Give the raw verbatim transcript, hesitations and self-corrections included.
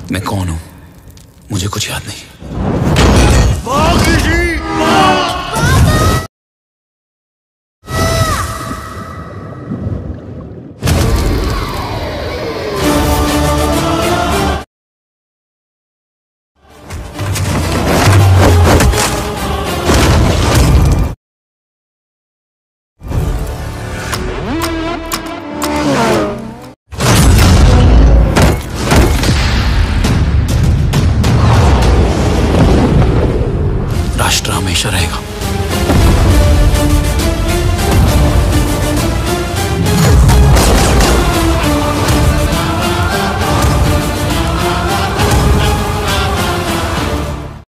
मैं कौन हूं मुझे कुछ याद नहीं। राष्ट्र हमेशा रहेगा।